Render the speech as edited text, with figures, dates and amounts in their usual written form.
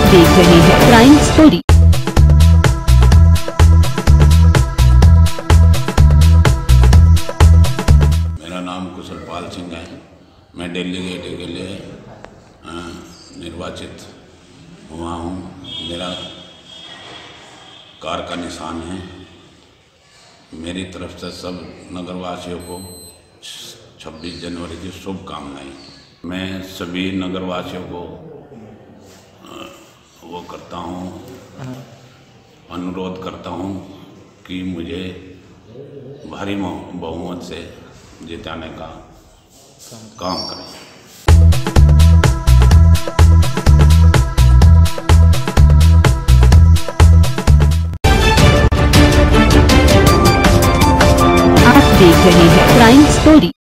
देख रहे हैं क्राइम स्टोरी। मेरा नाम कुशलपाल सिंह है। मैं डेलीगेट के लिए निर्वाचित हुआ हूँ। मेरा कार का निशान है। मेरी तरफ से सब नगरवासियों को 26 जनवरी की शुभकामनाएं। मैं सभी नगरवासियों को वो करता हूँ, अनुरोध करता हूँ कि मुझे भारी बहुमत से जिताने का काम करें। आप देख रहे हैं क्राइम स्टोरी।